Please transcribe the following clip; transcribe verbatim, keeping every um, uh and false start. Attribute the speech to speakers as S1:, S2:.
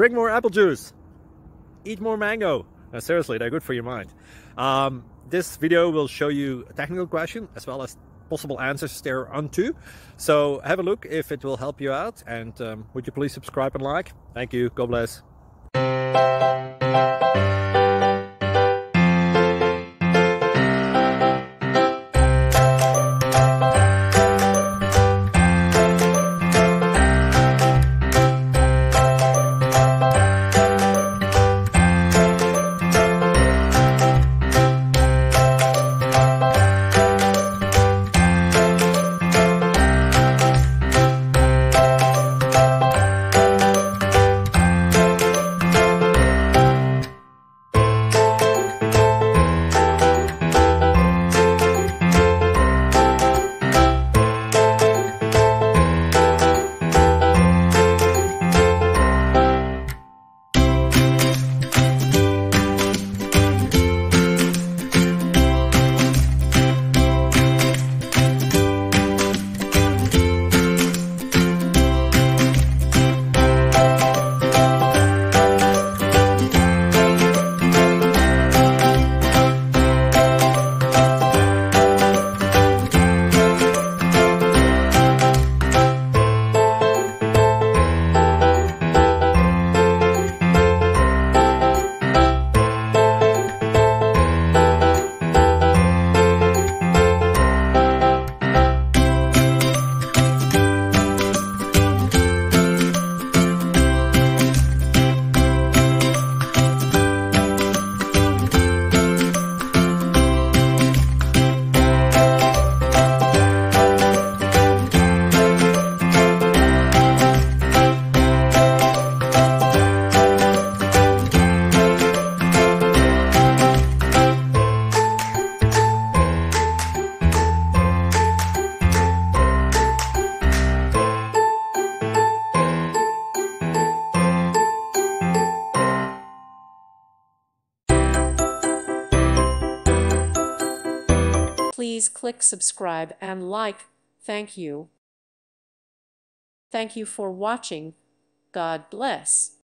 S1: drink more apple juice, eat more mango. No, seriously, they're good for your mind. Um, this video will show you a technical question as well as possible answers thereunto. So have a look if it will help you out, and um, would you please subscribe and like? Thank you. God bless.
S2: Please click subscribe and like. Thank you. Thank you for watching. God bless.